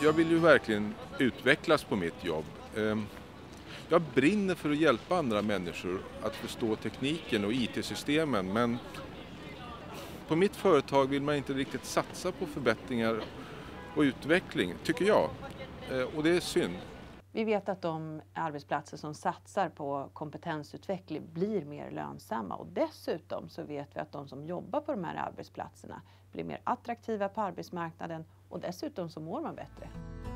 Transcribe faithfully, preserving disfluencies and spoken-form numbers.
jag vill ju verkligen utvecklas på mitt jobb. Ehm, Jag brinner för att hjälpa andra människor att förstå tekniken och I T-systemen, men på mitt företag vill man inte riktigt satsa på förbättringar och utveckling, tycker jag. Eh, Och det är synd. Vi vet att de arbetsplatser som satsar på kompetensutveckling blir mer lönsamma, och dessutom så vet vi att de som jobbar på de här arbetsplatserna blir mer attraktiva på arbetsmarknaden, och dessutom så mår man bättre.